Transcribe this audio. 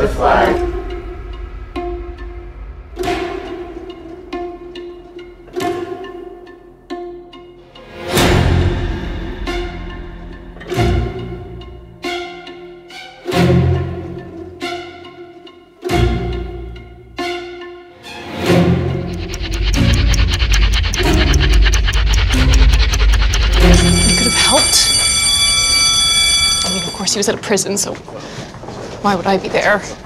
the flag. Helped. I mean, of course, he was at a prison, so why would I be there?